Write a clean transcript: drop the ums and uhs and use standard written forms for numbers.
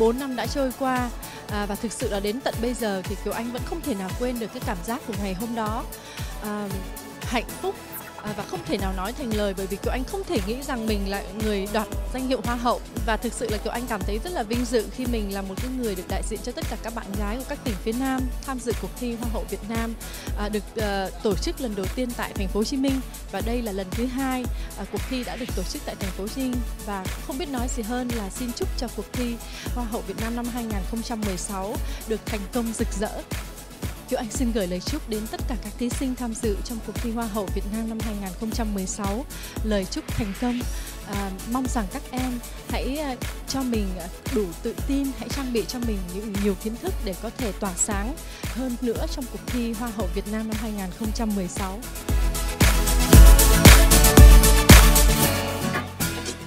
4 năm đã trôi qua và thực sự là đến tận bây giờ thì Kiều Anh vẫn không thể nào quên được cái cảm giác của ngày hôm đó. Hạnh phúc và không thể nào nói thành lời, bởi vì Kiều Anh không thể nghĩ rằng mình là người đoạt danh hiệu Hoa hậu, và thực sự là Kiều Anh cảm thấy rất là vinh dự khi mình là một cái người được đại diện cho tất cả các bạn gái của các tỉnh phía Nam tham dự cuộc thi Hoa hậu Việt Nam, được tổ chức lần đầu tiên tại thành phố Hồ Chí Minh, và đây là lần thứ 2 cuộc thi đã được tổ chức tại thành phố Hồ Chí Minh. Và không biết nói gì hơn là xin chúc cho cuộc thi Hoa hậu Việt Nam năm 2016 được thành công rực rỡ. Kiều Anh xin gửi lời chúc đến tất cả các thí sinh tham dự trong cuộc thi Hoa hậu Việt Nam năm 2016. Lời chúc thành công. Mong rằng các em hãy cho mình đủ tự tin, hãy trang bị cho mình nhiều kiến thức để có thể tỏa sáng hơn nữa trong cuộc thi Hoa hậu Việt Nam năm 2016.